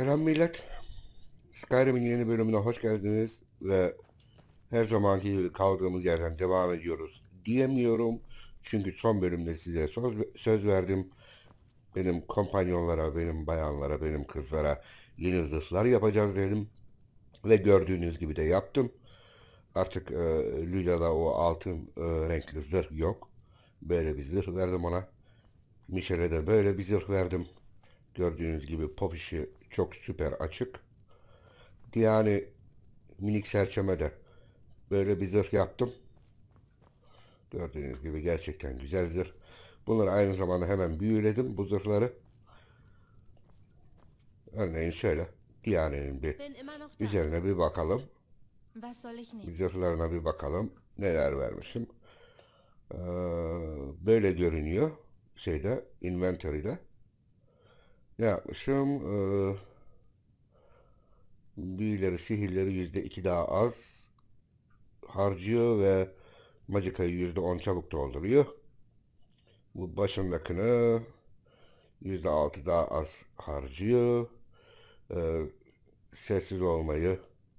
Selam millet. Skyrim'in yeni bölümüne hoş geldiniz ve her zamanki gibi kaldığımız yerden devam ediyoruz diyemiyorum. Çünkü son bölümde size söz verdim. Benim kompanyonlara, benim bayanlara, benim kızlara yeni zırhlar yapacağız dedim. Ve gördüğünüz gibi de yaptım. Artık Lülya'da o altın renkli zırh yok. Böyle bir zırh verdim ona. Michel'e de böyle bir zırh verdim. Gördüğünüz gibi pop işi çok süper açık. Yani minik serçeme de böyle bir zırh yaptım. Gördüğünüz gibi gerçekten güzel zırh. Bunları aynı zamanda hemen büyüledim bu zırhları. Örneğin şöyle Diyane'nin bir Bin immer noch da. üzerine bir bakalım. Was soll ich Bir nehmen? zırhlarına bir bakalım. Neler vermişim. Ee, Böyle görünüyor şeyde inventory'de. Ne yapmışım? Büyüleri, sihirleri %2 daha az harcıyor ve magicayı %10 çabuk dolduruyor. Bu başındakini %6 daha az harcıyor. Ee, Sessiz olmayı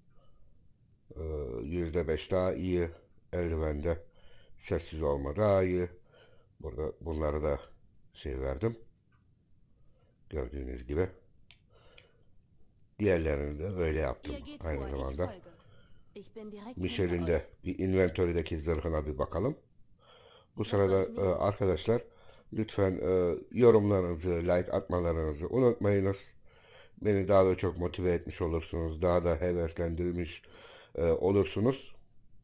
%5 daha iyi. Eldivende sessiz olma daha iyi. Burada bunları da şey verdim. Gördüğünüz gibi. Diğerlerini de öyle yaptım. Ihr geht Aynı vor, ich zamanda. folge. Ich bin direkt hinter Michel'in euch. de bir inventory'deki zırhına bir bakalım. Bu Was soll sırada ich nehmen? arkadaşlar lütfen yorumlarınızı, like atmalarınızı unutmayınız. Beni daha da çok motive etmiş olursunuz. Daha da heveslendirmiş olursunuz.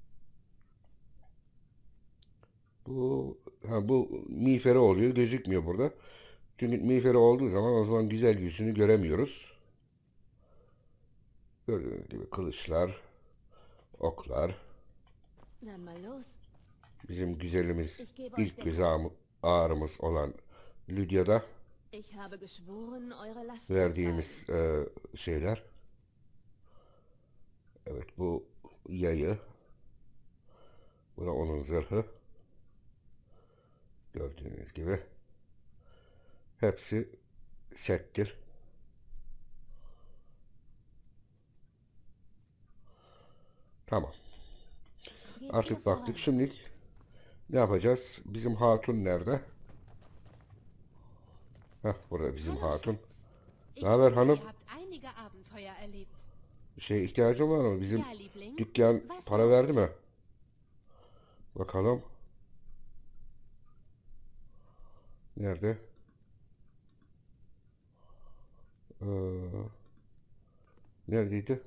Bu miğferi oluyor. Gözükmüyor burada. Çünkü miğferi olduğu zaman o zaman güzel yüzünü göremiyoruz. Gördüğünüz gibi kılıçlar, oklar. Dann mal los. Bizim güzelimiz Ich gebe euch ilk den göz Rat. ağrımız olan Lydia'da Ich habe geschworen, eure Last zu tragen. verdiğimiz şeyler. Evet, bu yayı. Bu da onun zırhı. Gördüğünüz gibi. Hepsi settir. Tamam. Geht ihr Artık baktık. voran. Şimdi ne yapacağız? Bizim hatun nerede? Heh, burada bizim Hallo, hatun. Schatz. Ne Ich haber finde, hanım? ihr habt einige Abenteuer erlebt. Bir şeye ihtiyacın var mı? Bizim Ja, Liebling. dükkan Was para braucht verdi ihr? mi? Bakalım. Nerede? Ee, Neredeydi?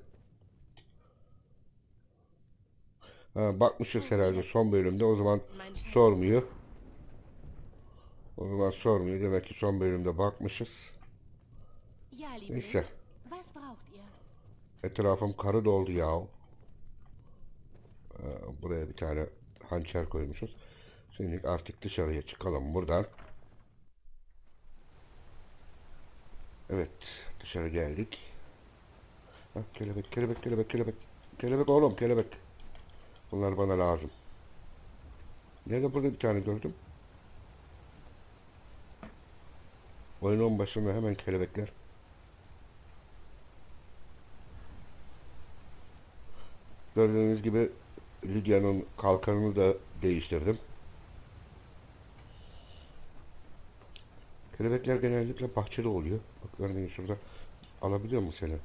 Ha, bakmışız Oh, herhalde wieder. son bölümde. O zaman Mein Schatz. sormuyor. O zaman sormuyor. Demek ki son bölümde bakmışız. Ja, Neyse. Liebling. Was braucht ihr? Etrafım karı doldu ya. Buraya bir tane hançer koymuşuz. Şimdi artık dışarıya çıkalım buradan. Evet. Dışarı geldik. Ha, kelebek, kelebek, kelebek, kelebek. Kelebek oğlum, kelebek. Bunlar bana lazım. Nerede burada bir tane gördüm. Oyunun başında hemen kelebekler. Gördüğünüz gibi Lydia'nın kalkanını da değiştirdim. Kelebekler genellikle bahçede oluyor. Bak örneğin şurada alabiliyor mu seni?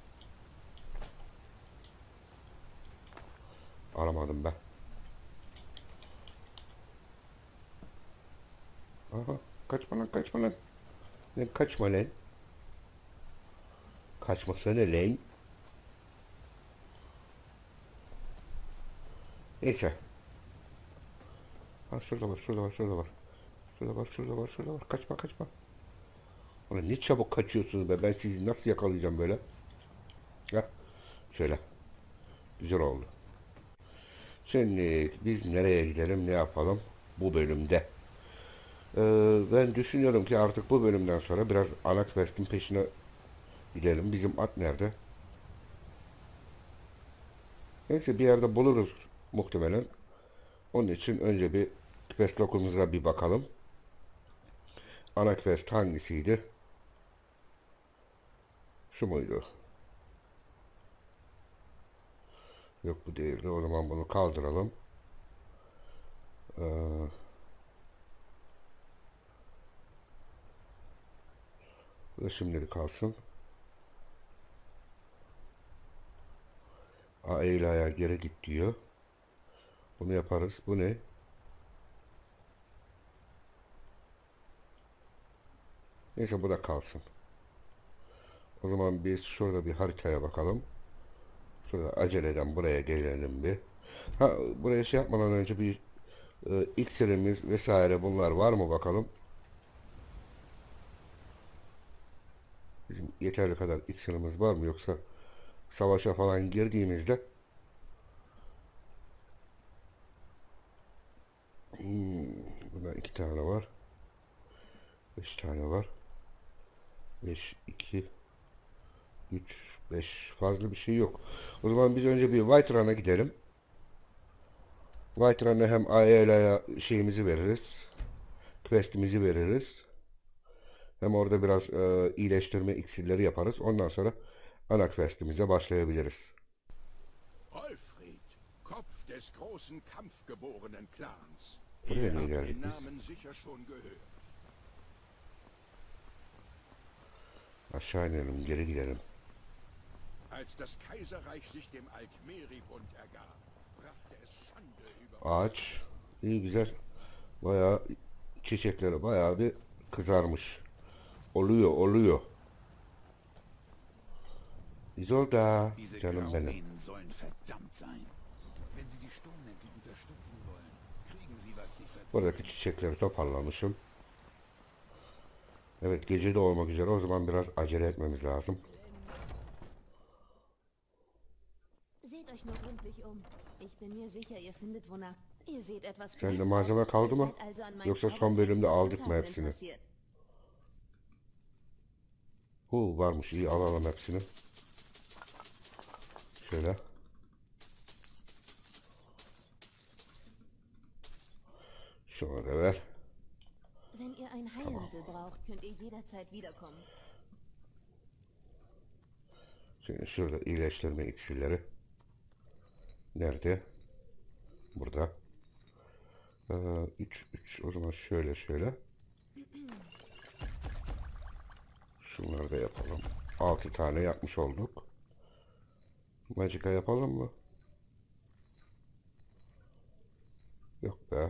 Alamadım ben. Aha, kaçma lan, kaçma lan. Lan kaçma lan. Kaçmasana lan. Neyse. Ha, şurada var, şurada var, şurada var. Şurada var, şurada var, şurada var. Kaçma, kaçma. Ulan ne çabuk kaçıyorsunuz be. Ben sizi nasıl yakalayacağım böyle? Heh, şöyle. Güzel oldu. Şimdi biz nereye gidelim, ne yapalım bu bölümde? Ben düşünüyorum ki artık bu bölümden sonra biraz ana quest'in peşine gidelim. Bizim at nerede? Neyse bir yerde buluruz muhtemelen. Onun için önce bir quest log'umuza bir bakalım. Ana quest hangisiydi? Şu muydu? Yok, bu değildi. O zaman bunu kaldıralım. Bu da şimdilik kalsın. A ile ayağa geri git diyor. Bunu yaparız. Bu ne? Neyse, bu da kalsın. O zaman biz şurada bir haritaya bakalım. Şurada aceleden buraya gelelim bir. Ha, buraya şey yapmadan önce bir iksirimiz vesaire bunlar var mı bakalım. Bizim yeterli kadar iksirimiz var mı, yoksa savaşa falan girdiğimizde bundan 2 tane var. 5 tane var. 5, 2, 3, 5, fazla bir şey yok. O zaman biz önce bir White Run'a gidelim. White Run'a hem Ayela'ya şeyimizi veririz. Quest'imizi veririz. Hem orada biraz iyileştirme iksirleri yaparız. Ondan sonra ana quest'imize başlayabiliriz. Wolfried, Kopf des großen kampfgeborenen Clans. Buraya Ihr niye habt geldik den biz? Namen sicher schon gehört. Aşağı inelim, geri gidelim. Als das Kaiserreich sich dem Altmeribund ergab, brachte es Schande über Ağaç iyi, güzel. Bayağı çiçekleri bayağı bir kızarmış. Oluyor. İzolda Diese canım benim. Graumähnen sollen verdammt sein. Wenn Sie die Sturmmäntel unterstützen wollen, kriegen Sie, was Sie verdienen. Buradaki çiçekleri toparlamışım. Evet, gece de olmak üzere, o zaman biraz acele etmemiz lazım. Seht euch nur gründlich Ich bin mir sicher, ihr findet wonach. Ihr seht etwas Sende blass malzeme aus. kaldı Ihr mı? seid also an meinen Yoksa son Zaubertränken bölümde zu aldık mı Taten hepsini? interessiert. Varmış, iyi, alalım hepsini. Şöyle. Şunu da ver. Wenn ihr ein Heilmittel braucht, könnt ihr jederzeit wiederkommen. Şimdi şurada iyileştirme iksirleri. Nerede? Burada. 3 o zaman şöyle. Şunları da yapalım. 6 tane yapmış olduk. Magicka yapalım mı? Yok be.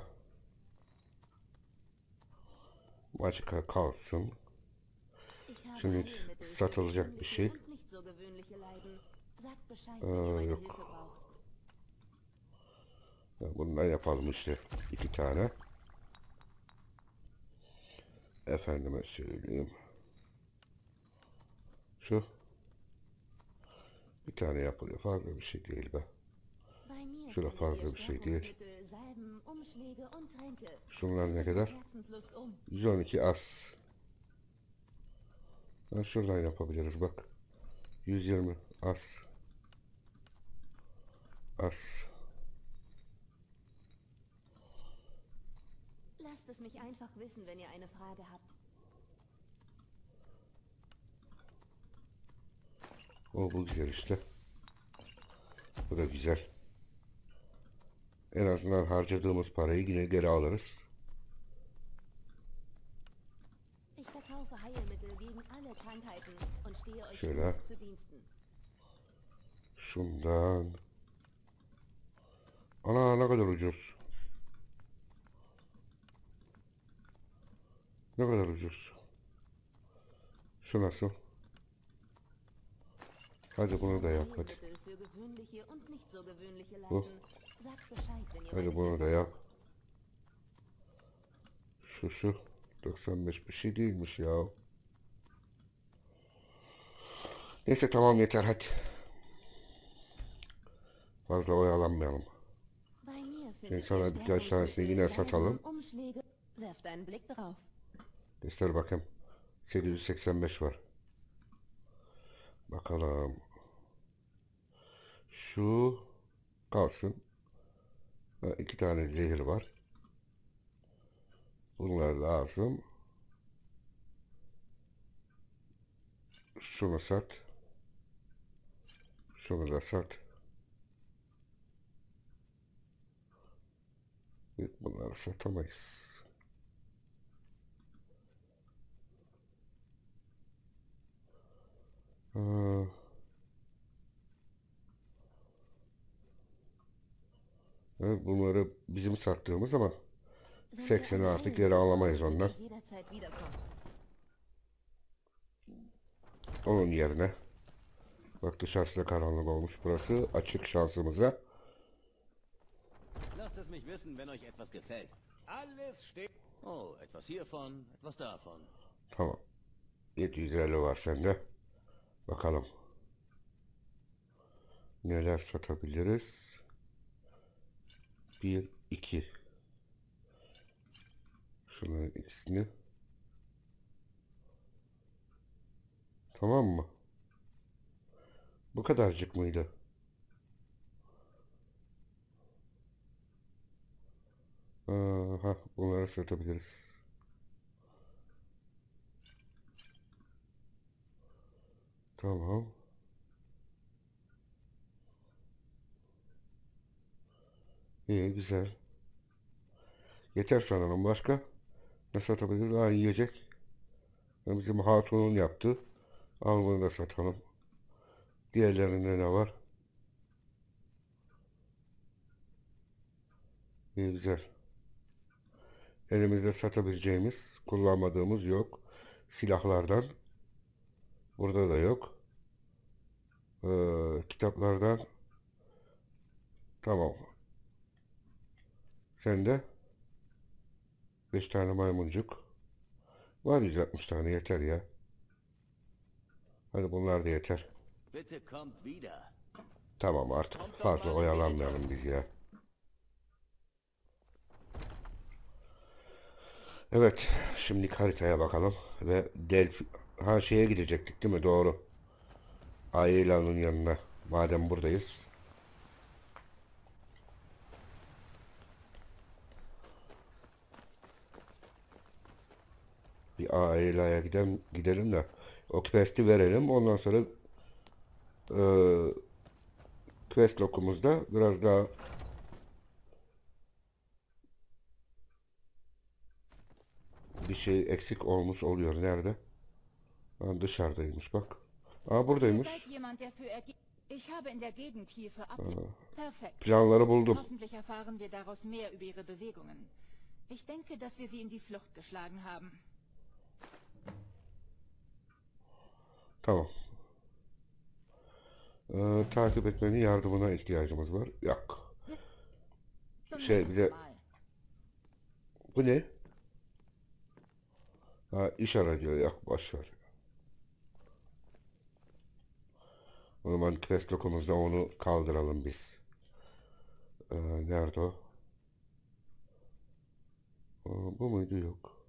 Magicka kalsın. Ich habe Şimdi Heilmittel für satılacak bir şey. gewöhnliche und nicht so gewöhnliche Leiden. Sagt Bescheid, wenn ihr meine yok. Hilfe braucht. Bundan yapalım işte. 2 tane. Efendime söyleyeyim. Şu. Bir tane yapılıyor. Fazla bir şey değil be. Bei mir Şurada findet ihr fazla bir şey değil. Stärkungsmittel, Salben, Umschläge und Tränke. Şunlar ne Setzt kadar? Herzenslust 112 as. Şuradan yapabiliriz bak. 120 as. Lasst es mich einfach wissen, wenn ihr eine Frage habt. Bu güzel işte. Bu da güzel. En azından harcadığımız parayı yine geri alırız. Ich verkaufe Heilmittel gegen alle Krankheiten und stehe euch Schöner. stets zu Diensten. Şundan. Ana, ne kadar ucuz. Ne kadar ucuz. Şu nasıl? Hadi bunu da yap hadi. Heilmittel für gewöhnliche und nicht so gewöhnliche Oh. Leiden. Sagt Bescheid, wenn ihr Hadi meine bunu Hilfe da yap. Şu 95 bir şey değilmiş ya. Neyse, tamam, yeter hadi. Fazla oyalanmayalım. Bei mir Şimdi findet sana ihr birkaç tanesini Stärkungsmittel, yine Salben, satalım. Umschläge. Werft einen Blick drauf. Göster bakayım. 885 var. Bakalım. Şu kalsın. 2 tane zehir var. Bunlar lazım. Şunu sat. Şunu da sat. Bunları satamayız. Aa, evet, bunları bizim sattığımız ama Wenn ihr 80'i eine artık Heilung geri alamayız braucht, ondan. könnt ihr jederzeit wiederkommen. Onun yerine bak, dışarısı da karanlık olmuş. Burası açık şansımıza. Lasst es mich wissen, wenn euch etwas gefällt. Alles steht. Oh, etwas hiervon, etwas davon. Tamam. 750 var sende. Bakalım. Neler satabiliriz? 1, 2. Şunların ikisini. Tamam mı? Bu kadarcık mıydı? Aha, bunları satabiliriz. Tamam. İyi, güzel. Yeter sanırım. Başka ne satabiliriz? Daha yiyecek. Bizim hatunun yaptı. Al bunu da satalım. Diğerlerinde ne var? İyi, güzel. Elimizde satabileceğimiz, kullanmadığımız yok. Silahlardan. Burada da yok. Kitaplardan. Tamam. Sende 5 tane maymuncuk. Var 160 tane, yeter ya. Hadi bunlar da yeter. Bitte kommt wieder. Tamam, artık fazla oyalanmayalım biz ya. Evet, şimdi haritaya bakalım ve şeye gidecektik değil mi? Doğru. Aila'nın yanına. Madem buradayız. Bir Aila'ya gidelim de o quest'i verelim. Ondan sonra quest lokumuzda biraz daha bir şey eksik olmuş oluyor. Nerede? Ha, dışarıdaymış bak. Aa, Ihr buradaymış. seid jemand, der für Ich habe in der Gegend hier für Perfekt. Planları buldum. Hoffentlich erfahren wir daraus mehr über ihre Bewegungen. Ich denke, dass wir sie in die Flucht geschlagen haben. Tamam. Takip etmenin yardımına ihtiyacımız var. Yok. Zum Şey, nächsten bize Mal. bu ne? Ha, iş aracı. Yok, boş ver. O zaman quest lokumuzda onu kaldıralım biz. Nerede o? Bu muydu? Yok.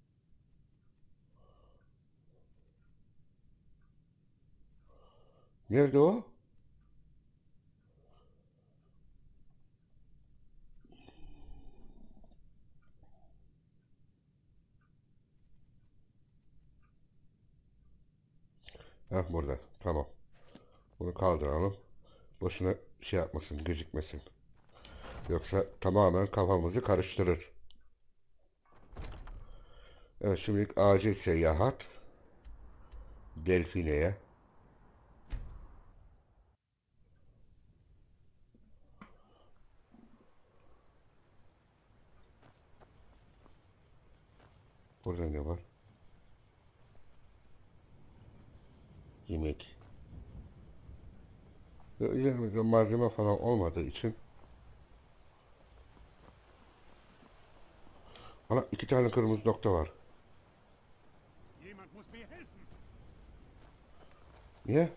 Nerede o? Ha, burada. Tamam. Bunu kaldıralım. Boşuna şey yapmasın, gözükmesin. Yoksa tamamen kafamızı karıştırır. Evet, şimdi acil seyahat Delfine'ye. Burada ne var? Yemek. Ve üzerimizde malzeme falan olmadığı için ana, 2 tane kırmızı nokta var. Jemand muss mir helfen. Niye?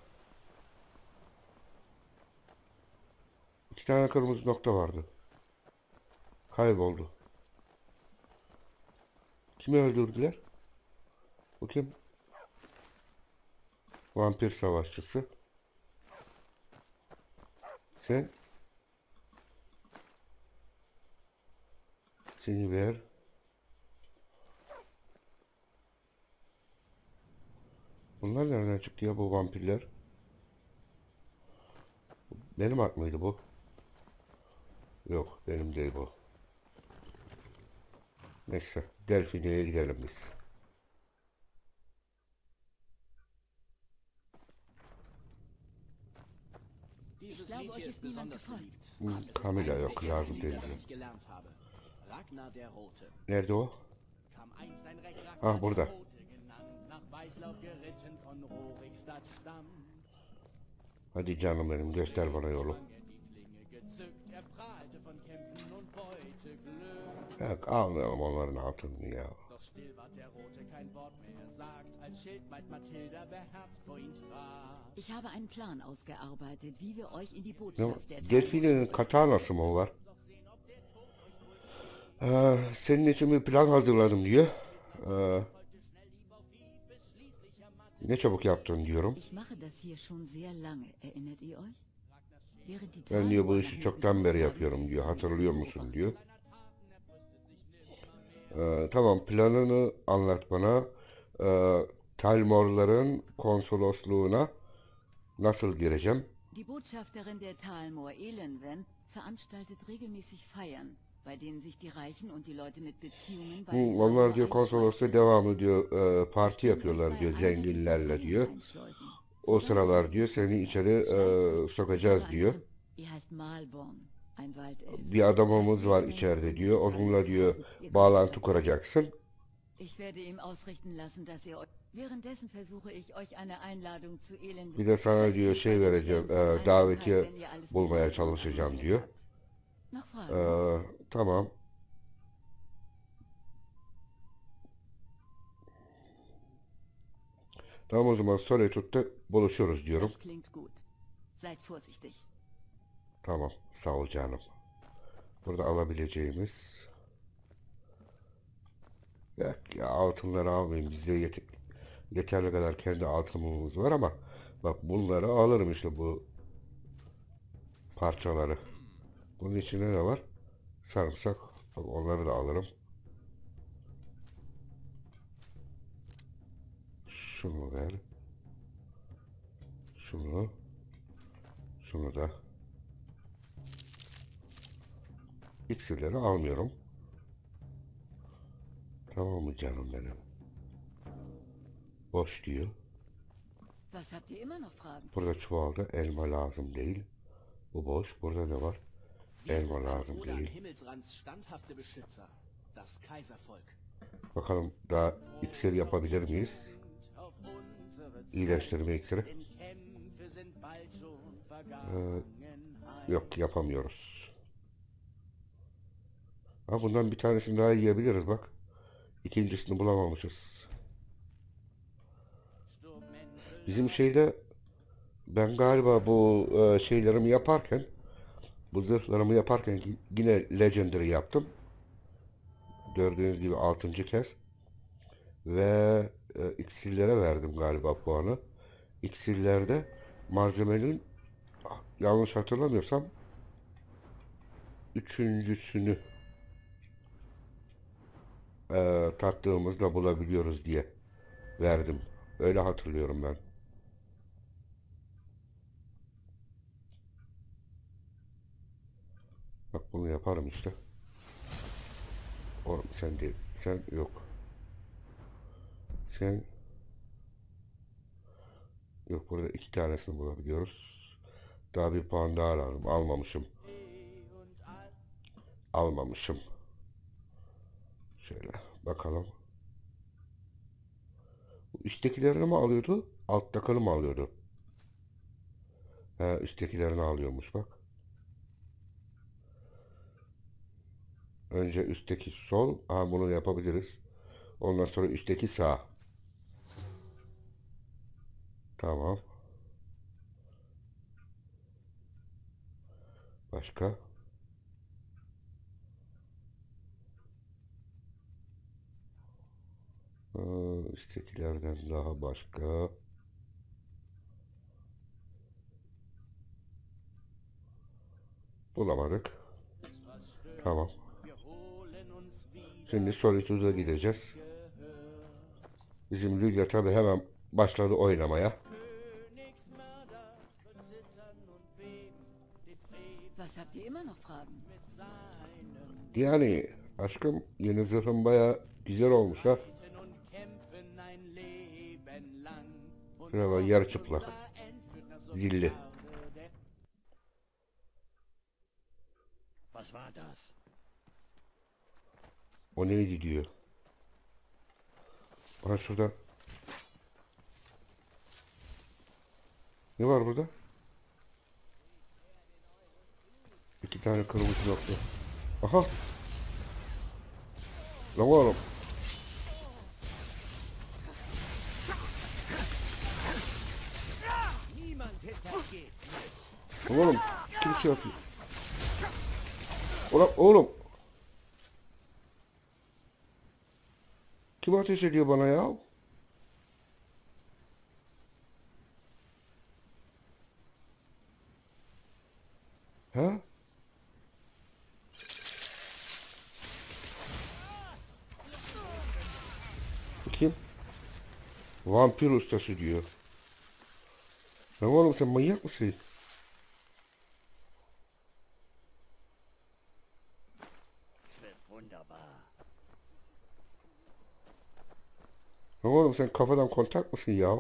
2 tane kırmızı nokta vardı. Kayboldu. Kimi öldürdüler? Bu kim? Vampir savaşçısı. Sen? Seni ver. Bunlar nereden çıktı ya, bu vampirler? Benim at mıydı bu? Yok, benim değil bu. Neyse, Delphine'ye gidelim biz. Dieses glaube, Lied euch hier ist ist niemand besonders gefolgt. beliebt. Es ist Kamila eines yok, der lazım ersten değil. Lieder, das ich gelernt habe. Ragnar der Rote. Nerede o? Kam einst ein Reck Ah, Ragnar burada. der Rote genannt, nach Weißlauf geritten von Rorikstadt stammt. Hadi canım benim, göster bana yolu. Schwang er die Klinge gezückt, er prahlte von Kämpfen und Beuteglück. Yok, almayalım onların altını ya. Doch still ward der Rote, kein Wort mehr sagt, als Schild meint Mathilda beherzt vor ihn trat. Ich habe einen Plan ausgearbeitet, wie wir euch in die Ya, Botschaft der Delphine'nin katanası mı var? Senin için bir plan hazırladım diyor. Ne çabuk yaptın diyorum. Ich mache das hier schon sehr lange, erinnert ihr euch? Während die Ben diyor bu Talmor işi nach çoktan mir beri gesucht yapıyorum haben, diyor. habe ich Hatırlıyor sie musun beobachtet. diyor. Tamam, planını anlat bana. Talmorların konsolosluğuna nasıl gireceğim? Die Botschafterin der Talmor, Elenwen, veranstaltet regelmäßig Feiern, bei denen sich die Reichen und die Leute mit Beziehungen bei den Onlar Talmor diyor konsolosluğa devamlı diyor parti einschleifen. yapıyorlar diyor Ich will euch bei einer dieser zenginlerle Feiern diyor. einschleusen. O sıralar diyor seni içeri sokacağız diyor. Ihr heißt Malborn, ein Waldelf. Bir adamımız var içeride diyor. Onunla diyor bağlantı kuracaksın. Ich werde ihm ausrichten lassen, dass ihr euch... Währenddessen versuche ich euch eine Einladung zu Elend... Bir de sana diyor şey vereceğim, davetiye bulmaya çalışacağım diyor. Noch Fragen? Tamam. Tamam, o zaman Solitude'da buluşuruz diyorum. Das klingt gut. Seid vorsichtig. Tamam, sağ ol canım. Burada alabileceğimiz... Yok ya, altınları almayayım. Bizde yeterli kadar kendi altınımız var ama bak bunları alırım işte, bu parçaları. Bunun içinde ne var? Sarımsak. Bak onları da alırım. Şunu ver. Şunu. Şunu da. İksirleri almıyorum. Tamam mı canım benim? Boş diyor. Was habt ihr immer noch Fragen? Burada çuvalda elma lazım değil. Bu boş. Burada ne var? Dies ist Elma ein lazım Bruder değil. Himmelsrands standhafte Beschützer, das Kaiservolk. Bakalım daha iksir yapabilir miyiz? Auf unsere Zeit, İyileştirme iksiri. denn Kämpfe sind bald schon Vergangenheit. Yok, yapamıyoruz. Ha, bundan bir tanesini daha yiyebiliriz bak. İkincisini bulamamışız. Bizim şeyde ben galiba bu şeylerimi yaparken, bu zırhlarımı yaparken yine Legendary yaptım. Gördüğünüz gibi 6. kez. Ve iksirlere verdim galiba puanı. İksirlerde malzemenin, yanlış hatırlamıyorsam, üçüncüsünü tattığımızda bulabiliyoruz diye verdim. Öyle hatırlıyorum ben. Bak bunu yaparım işte. Oğlum sen değil. Sen yok. Sen yok, burada 2 tanesini bulabiliyoruz. Daha bir puan daha lazım. Almamışım. Almamışım. Şöyle bakalım. Üsttekilerini mi alıyordu? Alttakini mi alıyordu? He, üsttekilerini alıyormuş bak. Önce üstteki sol. Aha, bunu yapabiliriz. Ondan sonra üstteki sağ. Tamam. Başka? Üsttekilerden daha başka. Bulamadık. Tamam. Şimdi Solitude'a gideceğiz. Bizim Lülya tabi hemen başladı oynamaya. Was habt ihr immer noch Fragen? Yani aşkım yeni zırhın baya güzel olmuş ha. Reiten und kämpfen ein Leben lang. Und Şuraya bak, yarı çıplak. unser End führt nach Zilli. Sosgarde der Was war das? O neydi diyor. Aha şurada. Ne var burada? 2 tane kırmızı nokta. Aha. Lan oğlum. Niemand hintergeht. Lan oğlum. Kim şey yapıyor? Ulan oğlum. Kim ateş ediyor bana ya? Ha? Kim? Vampir ustası diyor. Lan oğlum sen manyak mısın? Wird wunderbar. Lan oğlum sen kafadan kontak mısın ya?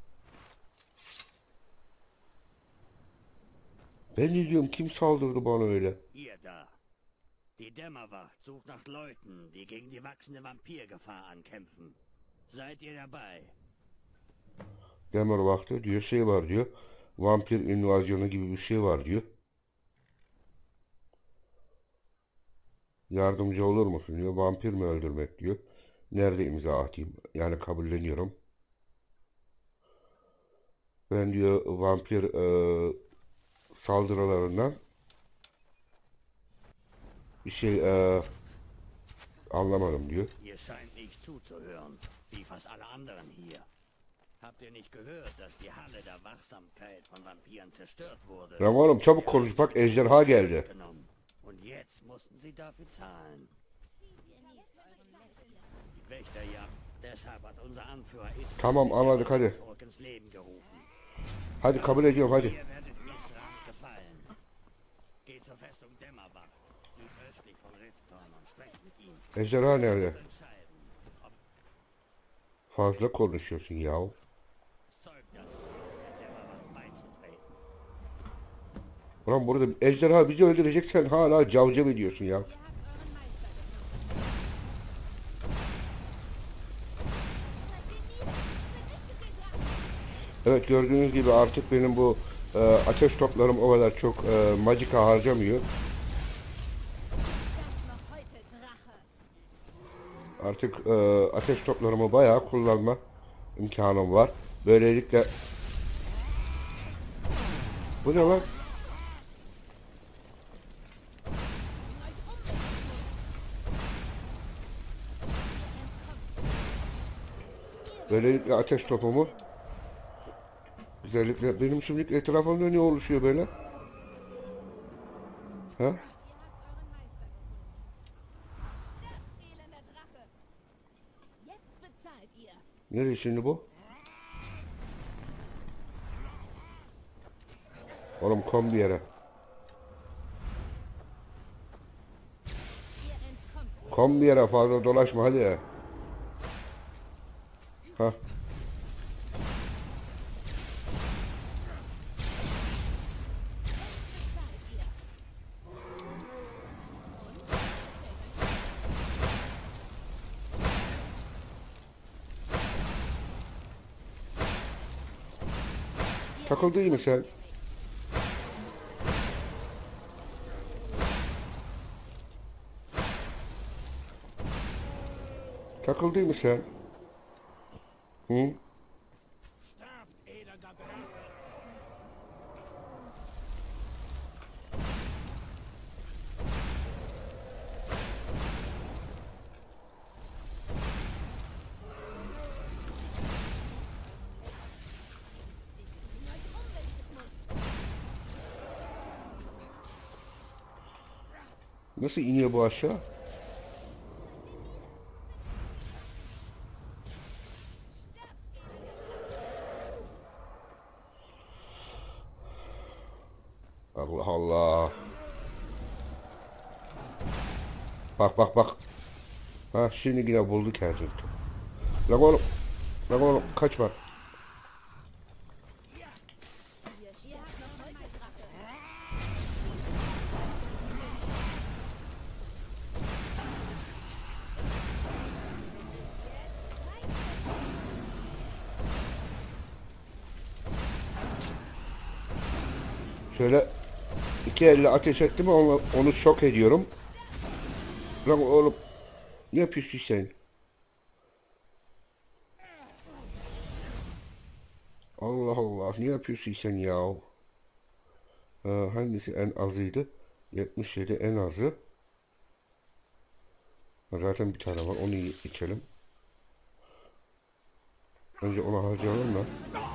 Ben ne diyorum, kim saldırdı bana öyle? Ihr da. Die Dämmerwacht sucht nach Leuten, die gegen die wachsende Vampirgefahr ankämpfen. Seid ihr dabei? Demir vakti diyor, şey var diyor. Vampir invazyonu gibi bir şey var diyor. Yardımcı olur musun diyor. Vampir mi öldürmek diyor. Nerede imza atayım? Yani kabulleniyorum. Ben diyor vampir saldırılarından bir şey anlamadım diyor. Ihr scheint nicht zuzuhören, wie fast alle anderen hier. Habt ihr nicht gehört, dass die Halle der Wachsamkeit von Vampiren zerstört wurde? Lan oğlum çabuk konuş, bak ejderha geldi. Genommen. Und jetzt mussten sie dafür zahlen. Die Wächterjagd, deshalb hat unser Anführer ist Tamam anladık, hadi. zurück ins Leben gerufen. Hadi kabul ediyorum, hadi. Ihr werdet Misrand gefallen. Geht zur Festung Dämmerwacht, südöstlich von Rifton und sprecht mit ihm. Ejderha nerede? Entscheiden, ob Fazla konuşuyorsun ya. es Zeug dazu der Dämmerwacht beizutreten. Ulan burada ejderha bizi öldürecek, sen hala cavcav ediyorsun ya. Evet, gördüğünüz gibi artık benim bu ateş toplarım o kadar çok magika harcamıyor. Artık ateş toplarımı bayağı kullanma imkanım var. Böylelikle... Bu ne lan? Böylelikle ateş topumu güzellikle, benim şimdi etrafımda ne oluşuyor böyle? Ha? Elender Drache. Jetzt bezahlt ihr. Nereye şimdi bu? Oğlum kom bir yere. Ihr entkommt. Kom bir yere, fazla dolaşma hadi. Ha. Takıldın mı sen? Takıldın mı sen? Hı? Sterbt, elender Drache! Nasıl iniyor bu aşağı? Allah Allah. Bak bak bak. Ha şimdi yine buldu kendini. Lan oğlum. Lan oğlum kaçma. Şöyle iki elle ateş ettim onu şok ediyorum. Lan oğlum ne yapıyorsun sen? Allah Allah ne yapıyorsun sen ya? Hangisi en azıydı? 77 en azı. Zaten bir tane var onu içelim. Önce onu harcayalım da.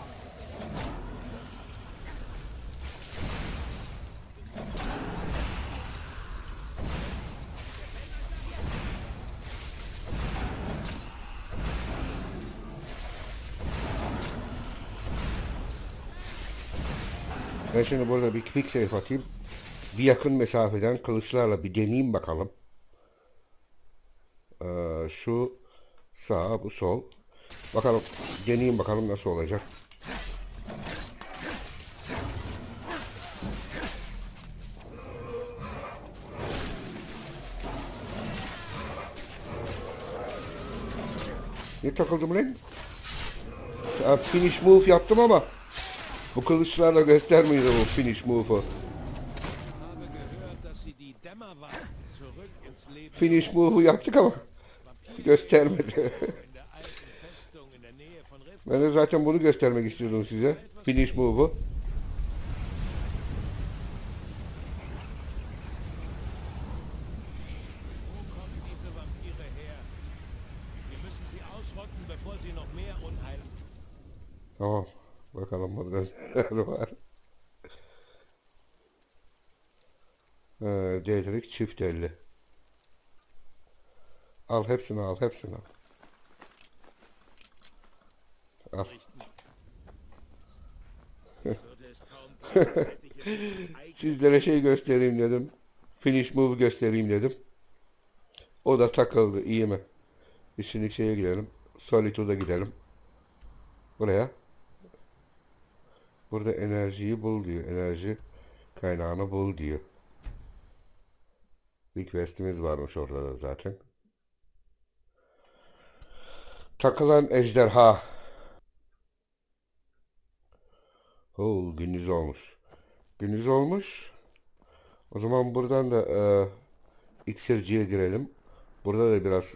Ben şimdi burada bir quick save atayım. Bir yakın mesafeden kılıçlarla bir deneyeyim bakalım. Şu sağ, bu sol. Bakalım, deneyeyim bakalım nasıl olacak. Ne takıldım lan? Finish move yaptım ama bu kılıçlarla göstermiyor bu finish move'u. Finish move'u yaptık ama göstermedi. Ben de zaten bunu göstermek istiyordum size. Finish move'u. Tamam. Bakalım burada neler var. Dedrik çift elli. Al hepsini al hepsini al. Al. Sizlere şey göstereyim dedim. Finish move göstereyim dedim. O da takıldı. İyi mi? Şimdi şeye gidelim. Solitude'a gidelim. Buraya. Burada enerjiyi bul diyor. Enerji kaynağını bul diyor. Bir questimiz varmış orada da zaten. Takılan ejderha. Oo, gündüz olmuş. Gündüz olmuş. O zaman buradan da iksirciye girelim. Burada da biraz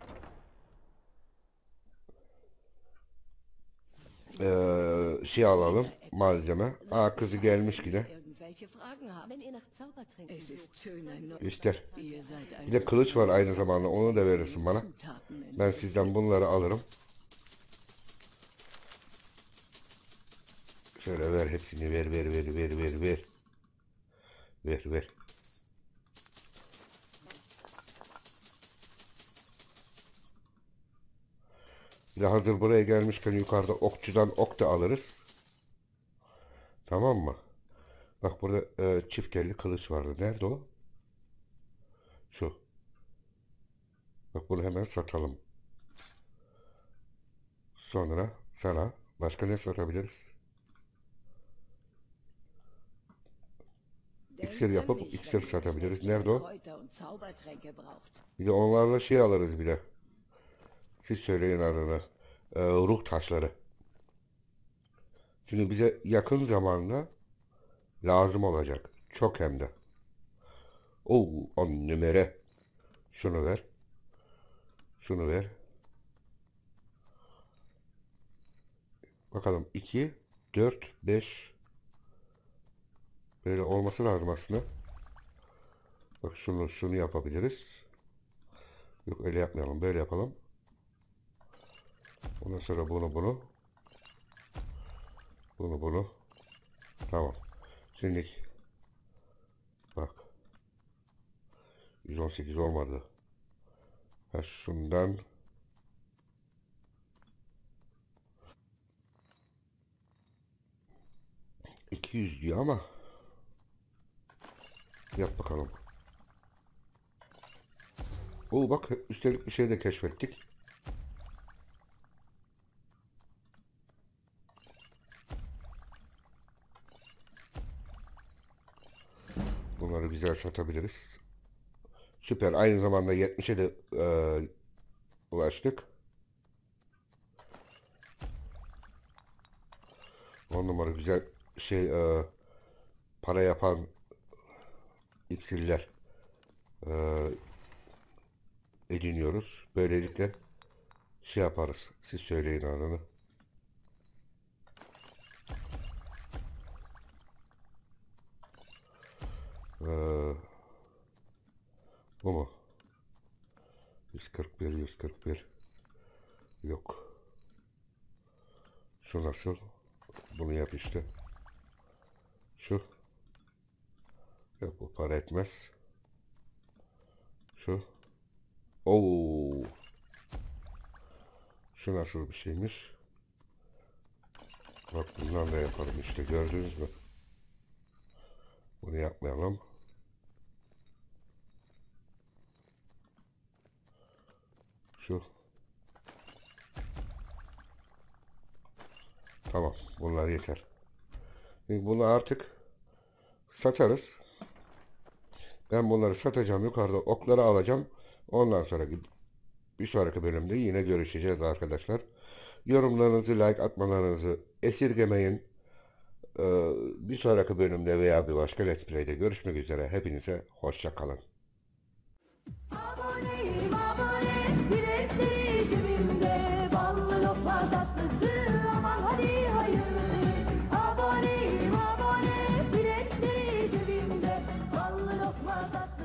şey alalım. Malzeme. Aa kızı gelmiş yine. Wenn ihr nach Zauber trinken Es ist schön, ein neuer. Göster. Ihr seid Bir de kılıç var aynı zamanda. Onu da verirsin bana. Ben sizden bunları alırım. Şöyle ver hepsini ver ver ver ver ver ver. Ver ver. Bir de hazır buraya gelmişken yukarıda okçudan ok da alırız. Tamam mı? Bak burada çift elli kılıç vardı. Nerede o? Şu. Bak bunu hemen satalım. Sonra sana başka ne satabiliriz? İksir yapıp iksir satabiliriz. Nerede o? Bir de onlarla şey alırız bir de. Siz söyleyin adını. Ruh taşları. Çünkü bize yakın zamanda lazım olacak. Çok hem de. Oo, 10 numara. Şunu ver. Şunu ver. Bakalım 2, 4, 5. Böyle olması lazım aslında. Bak şunu yapabiliriz. Yok öyle yapmayalım. Böyle yapalım. Ondan sonra bunu. Bunu. Tamam. Şimdi bak. 118 olmadı. Ha şundan 200 diyor ama Yap bakalım. Oo bak, üstelik bir şey de keşfettik. Bunları güzel satabiliriz. Süper. Aynı zamanda 70'e de ulaştık. 10 numara güzel şey, para yapan iksirler e, ediniyoruz. Böylelikle şey yaparız. Siz söyleyin anını. Bu mu? 141, 141. Yok. Şu nasıl? Bunu yap işte. Şu. Yok, bu para etmez. Şu. Oo. Şu nasıl bir şeymiş? Bak bundan da yaparım işte, gördünüz mü? Bunu yapmayalım. Şu. Tamam, bunlar yeter. Şimdi bunu artık satarız. Ben bunları satacağım, yukarıda okları alacağım. Ondan sonra bir sonraki bölümde yine görüşeceğiz arkadaşlar. Yorumlarınızı, like atmalarınızı esirgemeyin. Bir sonraki bölümde veya bir başka Let's Play'de görüşmek üzere. Hepinize hoşça kalın. Aboneyim abone, bilekleri cebimde, ballı lokma tatlısı, aman hadi hayırdır. Aboneyim abone, bilekleri cebimde, ballı lokma tatlısı.